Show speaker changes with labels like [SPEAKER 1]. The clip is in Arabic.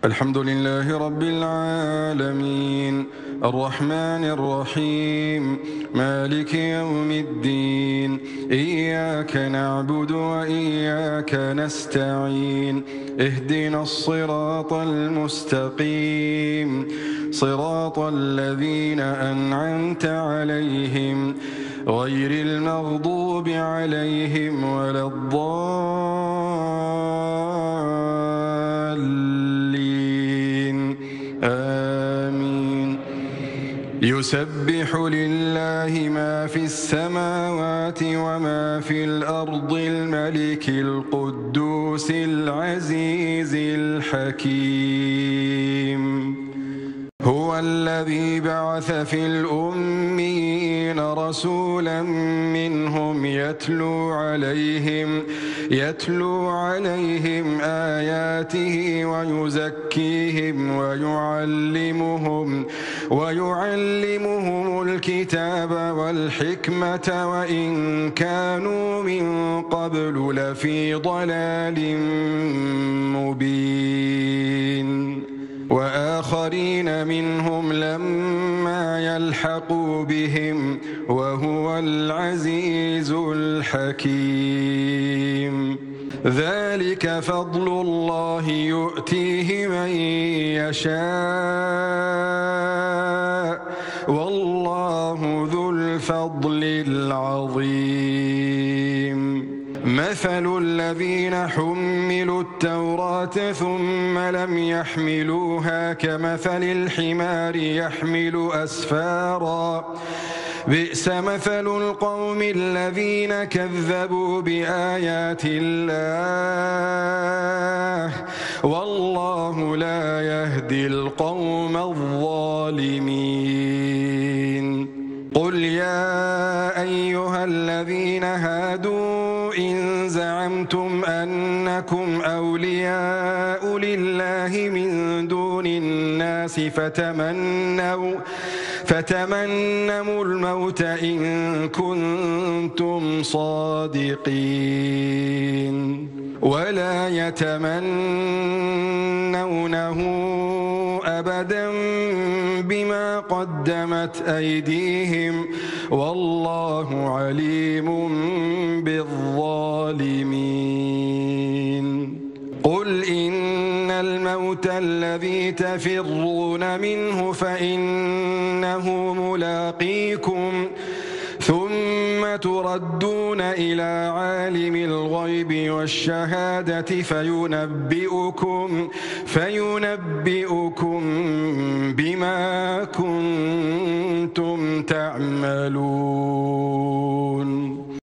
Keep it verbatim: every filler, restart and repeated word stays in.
[SPEAKER 1] الحمد لله رب العالمين الرحمن الرحيم مالك يوم الدين إياك نعبد وإياك نستعين اهدنا الصراط المستقيم صراط الذين أنعمت عليهم غير المغضوب عليهم ولا الضالين آمين. يسبح لله ما في السماوات وما في الأرض الملك القدوس العزيز الحكيم. هو الذي بعث في الأميين رسولا منهم يتلو عليهم يتلو عليهم آياته ويزكيهم ويعلمهم ويعلمهم الكتاب والحكمة وإن كانوا من قبل لفي ضلال مبين. وآخرين منهم لما يلحقوا بهم وهو العزيز الحكيم. ذلك فضل الله يؤتيه من يشاء والله ذو الفضل العظيم. مثل الذين حملوا التوراة ثم لم يحملوها كمثل الحمار يحمل أسفارا بئس مثل القوم الذين كذبوا بآيات الله والله لا يهدي القوم الظالمين. قل يا أيها الذين هادوا إن زعمتم أنكم أولياء لله من دون الناس فتمنوا فتمنوا الموت إن كنتم صادقين ولا يتمنونه أبدا بما قدمت أيديهم والله عليم بالظالمين. قل إن الموت الذي تفرون منه فإنه ملاقيكم ثم تردون إلى عالم الغيب والشهادة فينبئكم فينبئكم بما كنتم تعملون.